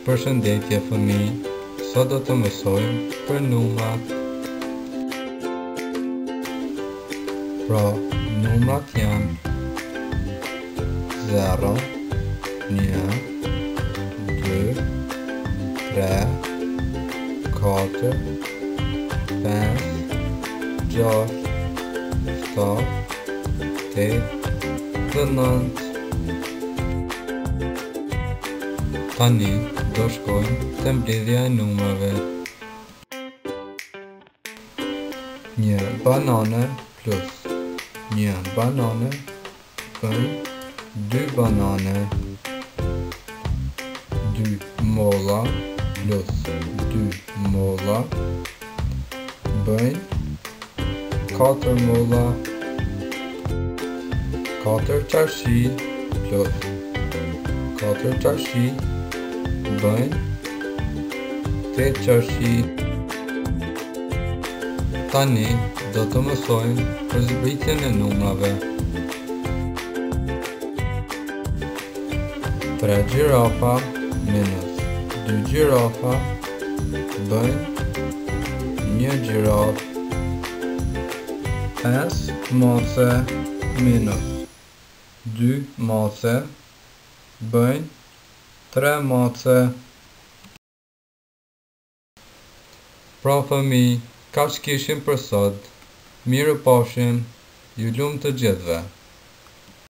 Përshëndetje fëmijë, sot do të mësojmë për numrat. Pra, numrat janë 0, 1, 2, 3, 4, 5, 6, 7, 8 dhe 9. Tani do shkojmë te mbledhja e numrave. Një banane plus një banane bën 2 banane. 2 molla plus 2 molla bën 4 molla. 4 qarshi plus 4 qarshi bën 8 qarshi. Tani do të mësojmë për zbritjen e numrave. 3 gjirafa minus 2 gjirafa bën 1 gjiraf. 5 mace minus 2 mace bën 3 mace. Pra fëmijë, kaq kishim për sot. Mirë pafshim, ju lumt të gjithëve.